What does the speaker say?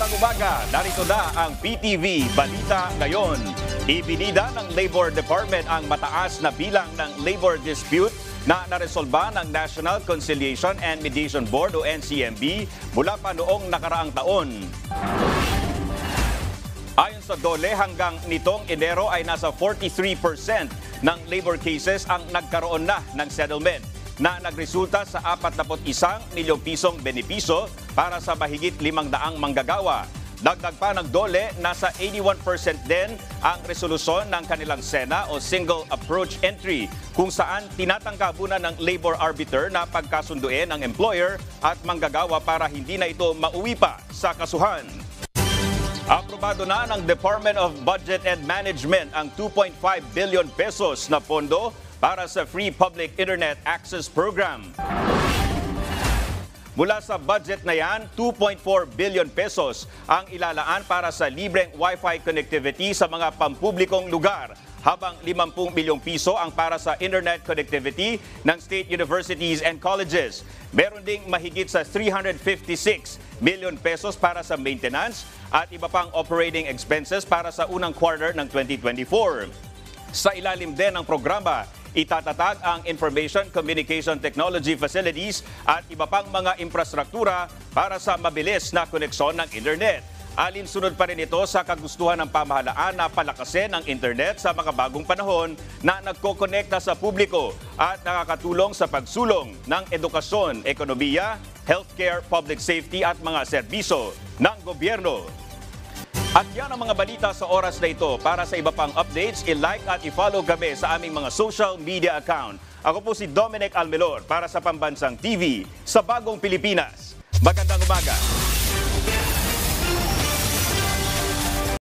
Magandang umaga, narito na ang PTV Balita Ngayon. Ibinida ng Labor Department ang mataas na bilang ng labor dispute na naresolba ng National Conciliation and Mediation Board o NCMB mula pa noong nakaraang taon. Ayon sa DOLE, hanggang nitong Enero ay nasa 43% ng labor cases ang nagkaroon na ng settlement na nagresulta sa 41 milyong pisong benepisyo para sa mahigit 500 manggagawa. Dagdag pa ng DOLE, nasa 81% din ang resolusyon ng kanilang SENA o Single Approach Entry kung saan tinatanggabunan ng labor arbiter na pagkasunduin ng employer at manggagawa para hindi na ito mauwi pa sa kasuhan. Aprobado na ng Department of Budget and Management ang 2.5 billion pesos na pondo para sa Free Public Internet Access Program. Mula sa budget na yan, 2.4 billion pesos ang ilalaan para sa libreng Wi-Fi connectivity sa mga pampublikong lugar, habang 50 milyong piso ang para sa internet connectivity ng state universities and colleges. Meron ding mahigit sa 356 million pesos para sa maintenance at iba pang operating expenses para sa unang quarter ng 2024. Sa ilalim din ng programa, itatatag ang Information Communication Technology Facilities at iba pang mga infrastruktura para sa mabilis na koneksyon ng internet. Alinsunod pa rin ito sa kagustuhan ng pamahalaan na palakasin ang internet sa mga bagong panahon na nagkokonekta sa publiko at nakakatulong sa pagsulong ng edukasyon, ekonomiya, healthcare, public safety at mga serbisyo ng gobyerno. At yan ang mga balita sa oras na ito. Para sa iba pang updates, i-like at i-follow kami sa aming mga social media account. Ako po si Dominic Almelor para sa Pambansang TV sa Bagong Pilipinas. Magandang umaga!